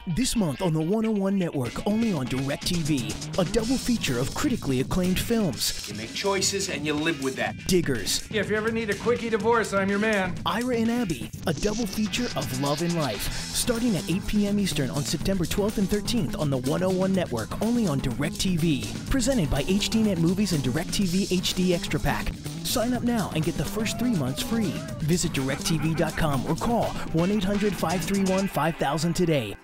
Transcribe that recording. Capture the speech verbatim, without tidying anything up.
This month on the one oh one Network, only on DirecTV, a double feature of critically acclaimed films. You make choices and you live with that. Diggers. If you ever need a quickie divorce, I'm your man. Ira and Abby, a double feature of love and life. Starting at eight p m Eastern on September twelfth and thirteenth on the one oh one Network, only on DirecTV. Presented by HDNetMovies and DirecTV H D Extra Pack. Sign up now and get the first three months free. Visit direct T V dot com or call one eight hundred, five three one, five thousand today.